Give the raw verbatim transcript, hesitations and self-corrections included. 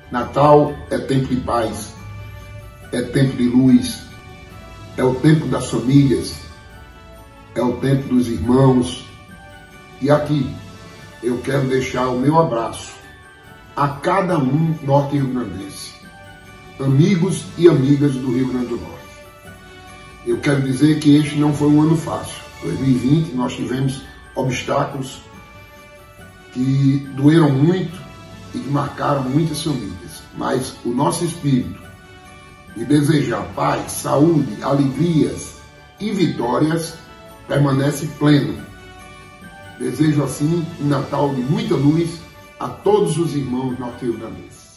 Natal é tempo de paz, é tempo de luz, é o tempo das famílias, é o tempo dos irmãos. E aqui eu quero deixar o meu abraço a cada um norte-riograndense, amigos e amigas do Rio Grande do Norte. Eu quero dizer que este não foi um ano fácil. dois mil e vinte nós tivemos obstáculos que doeram muito e que marcaram muitas famílias. Mas o nosso espírito de desejar paz, saúde, alegrias e vitórias permanece pleno. Desejo assim um Natal de muita luz a todos os irmãos norte-riograndenses.